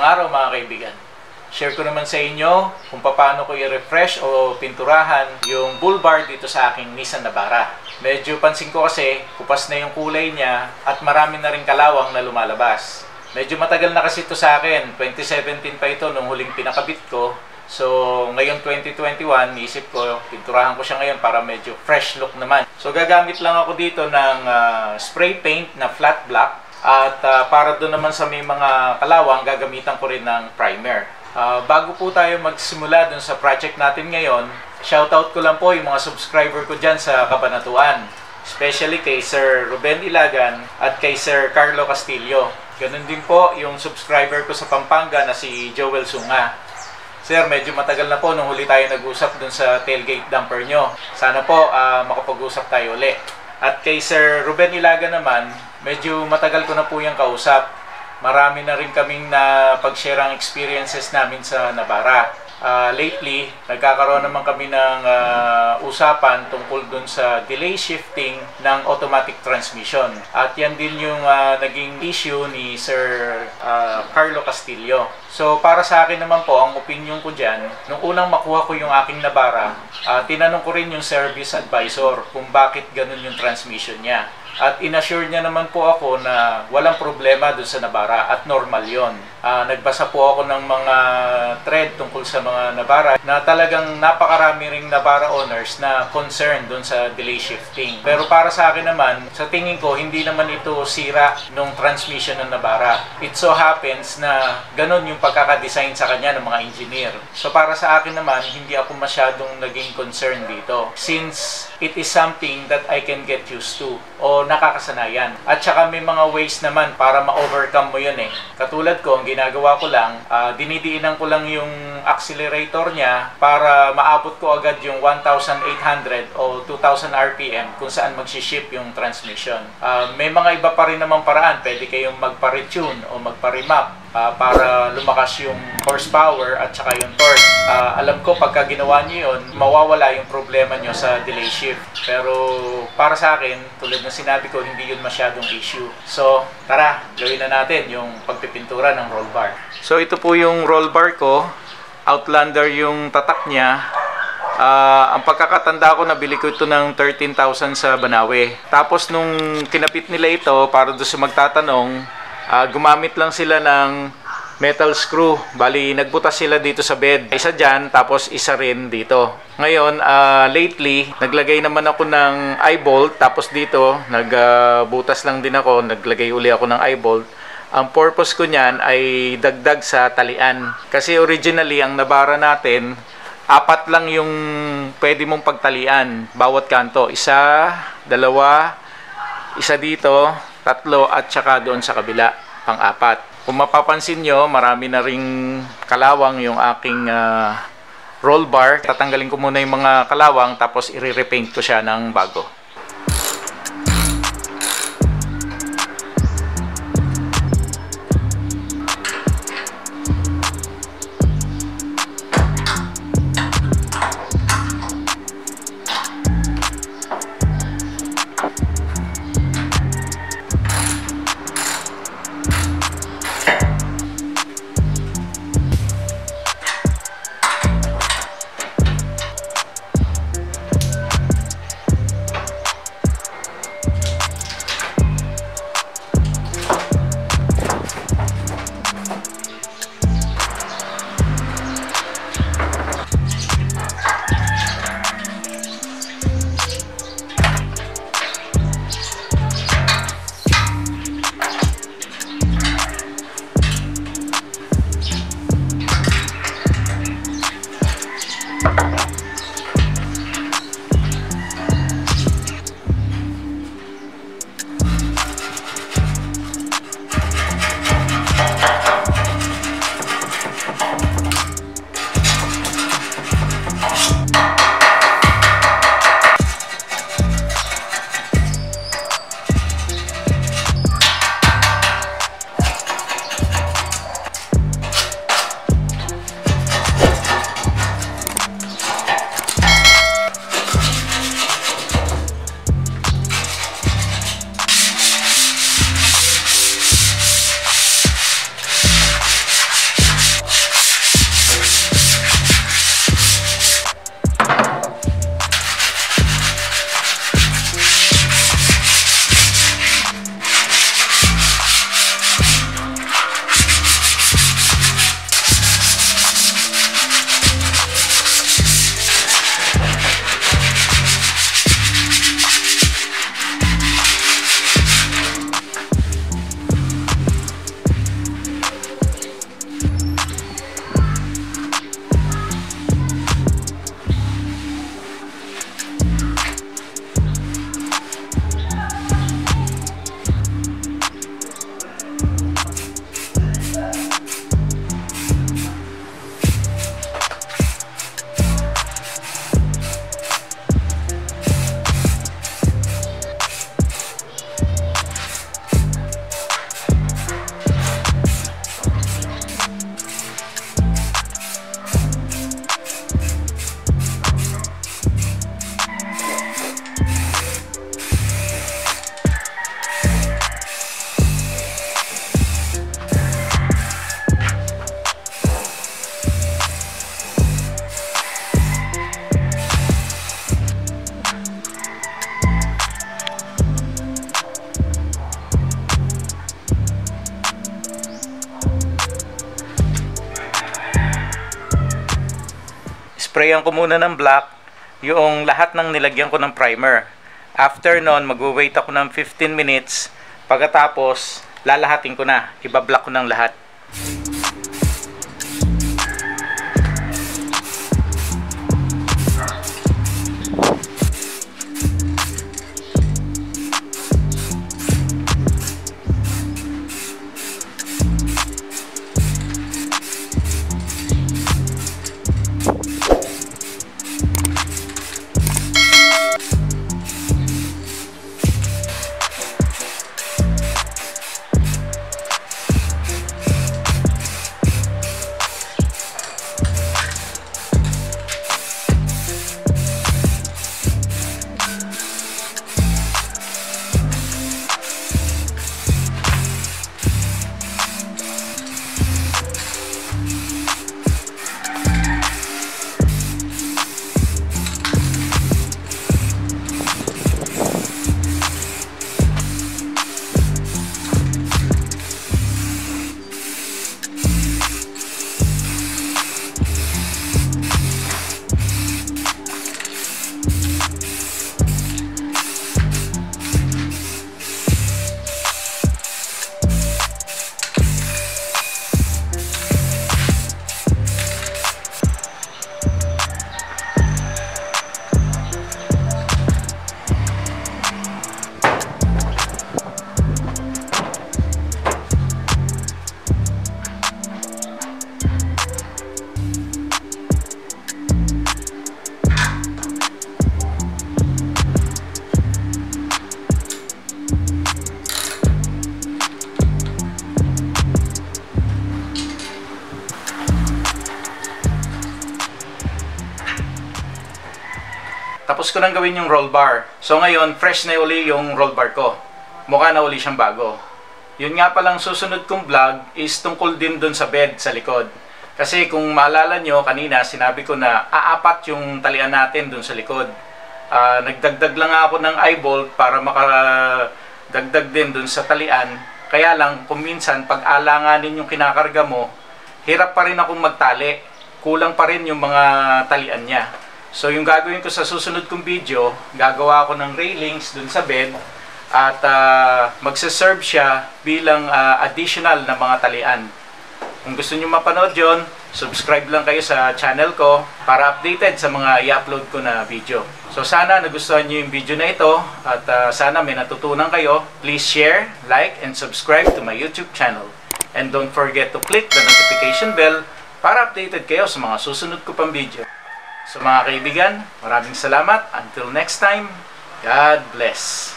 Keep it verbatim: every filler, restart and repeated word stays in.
araw mga kaibigan. Share ko naman sa inyo kung paano ko i-refresh o pinturahan yung bull bar dito sa aking Nissan Navara. Medyo pansin ko kasi kupas na yung kulay niya at marami na rin kalawang na lumalabas. Medyo matagal na kasi ito sa akin. twenty seventeen pa ito nung huling pinakabit ko. So ngayon twenty twenty-one, isip ko pinturahan ko siya ngayon para medyo fresh look naman. So gagamit lang ako dito ng uh, spray paint na flat black. At uh, para doon naman sa may mga kalawang, gagamitan ko rin ng primer. Uh, bago po tayo magsimula dun sa project natin ngayon, shoutout ko lang po yung mga subscriber ko dyan sa Kabanatuan. Especially kay Sir Ruben Ilagan at kay Sir Carlo Castillo. Ganun din po yung subscriber ko sa Pampanga na si Joel Sunga. Sir, medyo matagal na po nung huli tayo nag-usap dun sa tailgate dumper nyo. Sana po uh, makapag-usap tayo ulit. At kay Sir Ruben Ilaga naman, medyo matagal ko na po yung kausap. Marami na rin kaming na pag-share ang experiences namin sa Navara. Uh, lately, nagkakaroon naman kami ng uh, usapan tungkol dun sa delay shifting ng automatic transmission. At yan din yung uh, naging issue ni Sir uh, Carlo Castillo. So para sa akin naman po, ang opinion ko dyan, nung unang makuha ko yung aking Navara, uh, tinanong ko rin yung service advisor kung bakit ganun yung transmission niya. At inassure niya naman po ako na walang problema doon sa Navara at normal yon. Uh, nagbasa po ako ng mga thread tungkol sa mga Navara na talagang napakarami ring Navara owners na concerned doon sa delay shifting. Pero para sa akin naman, sa tingin ko, hindi naman ito sira nung transmission ng Navara. It so happens na ganun yung pagkakadesign sa kanya ng mga engineer. So para sa akin naman, hindi ako masyadong naging concerned dito. Since it is something that I can get used to o nakakasanayan. At saka may mga ways naman para ma-overcome mo yun eh. Katulad ko, ang ginagawa ko lang, uh, dinidiinan ko lang yung accelerator niya para maabot ko agad yung one thousand eight hundred o two thousand R P M kung saan magsiship yung transmission. Uh, may mga iba pa rin namang paraan. Pwede kayong magpa-retune o magpa-remap Uh, para lumakas yung horsepower at saka yung torque. Uh, alam ko pagka ginawa nyo yun, mawawala yung problema nyo sa delay shift. Pero para sa akin, tulad ng sinabi ko, hindi yun masyadong issue. So tara, gawin na natin yung pagpipintura ng roll bar. So ito po yung roll bar ko. Outlander yung tatak niya. Uh, ang pagkakatanda ko, nabili ko ito ng thirteen thousand sa Banawe. Tapos nung kinapit nila ito, para doon sa magtatanong, Uh, gumamit lang sila ng metal screw. Bali, nagbutas sila dito sa bed. Isa dyan, tapos isa rin dito. Ngayon, uh, lately, naglagay naman ako ng eye bolt. Tapos dito, nagbutas uh, lang din ako. Naglagay uli ako ng eye bolt. Ang purpose ko niyan ay dagdag sa talian. Kasi originally, ang Navara natin, apat lang yung pwede mong pagtalian. Bawat kanto. Isa, dalawa, isa dito, tatlo, at saka doon sa kabila, pang-apat. Kung mapapansin nyo, marami na ring kalawang yung aking uh, roll bar. Tatanggalin ko muna yung mga kalawang, tapos i-repaint ko siya ng bago. Isprayan ko muna ng black yung lahat ng nilagyan ko ng primer. After nun, mag-wait ako ng fifteen minutes. Pagkatapos, lalahatin ko na. Ibablock ko ng lahat. Tapos ko nang gawin yung roll bar. So ngayon, fresh na uli yung roll bar ko. Mukha na uli siyang bago. Yun nga palang susunod kong vlog is tungkol din dun sa bed sa likod. Kasi kung maalala nyo, kanina sinabi ko na aapat yung talian natin dun sa likod. Uh, nagdagdag lang ako ng eye bolt para makadagdag din dun sa talian. Kaya lang, kung minsan, pag alanganin yung kinakarga mo, hirap pa rin akong magtali. Kulang pa rin yung mga talian niya. So yung gagawin ko sa susunod kong video, gagawa ako ng railings dun sa bed at uh, magsaserve siya bilang uh, additional na mga talian. Kung gusto nyo mapanood yun, subscribe lang kayo sa channel ko para updated sa mga i-upload ko na video. So sana nagustuhan nyo yung video na ito at uh, sana may natutunan kayo. Please share, like, and subscribe to my YouTube channel. And don't forget to click the notification bell para updated kayo sa mga susunod ko pang video. So mga kaibigan, maraming salamat. Until next time, God bless.